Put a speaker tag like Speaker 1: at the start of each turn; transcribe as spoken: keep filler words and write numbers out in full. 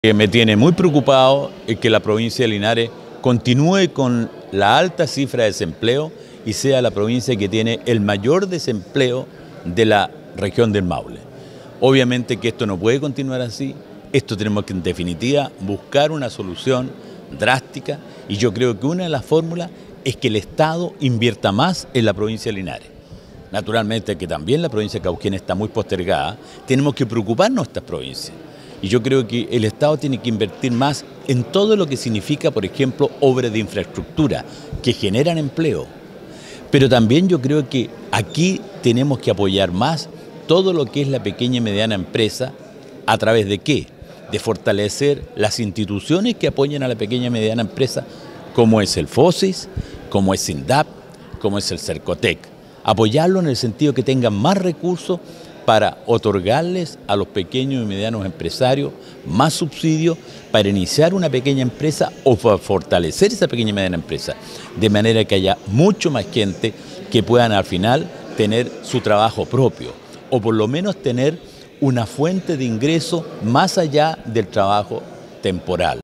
Speaker 1: Que me tiene muy preocupado es que la provincia de Linares continúe con la alta cifra de desempleo y sea la provincia que tiene el mayor desempleo de la región del Maule. Obviamente que esto no puede continuar así, esto tenemos que en definitiva buscar una solución drástica y yo creo que una de las fórmulas es que el Estado invierta más en la provincia de Linares. Naturalmente que también la provincia de Cauquén está muy postergada, tenemos que preocuparnos de estas provincias. Y yo creo que el Estado tiene que invertir más en todo lo que significa, por ejemplo, obras de infraestructura que generan empleo. Pero también yo creo que aquí tenemos que apoyar más todo lo que es la pequeña y mediana empresa. ¿A través de qué? De fortalecer las instituciones que apoyan a la pequeña y mediana empresa, como es el FOSIS, como es SINDAP, como es el CERCOTEC. Apoyarlo en el sentido que tengan más recursos para otorgarles a los pequeños y medianos empresarios más subsidios para iniciar una pequeña empresa o para fortalecer esa pequeña y mediana empresa, de manera que haya mucho más gente que puedan al final tener su trabajo propio o por lo menos tener una fuente de ingreso más allá del trabajo temporal.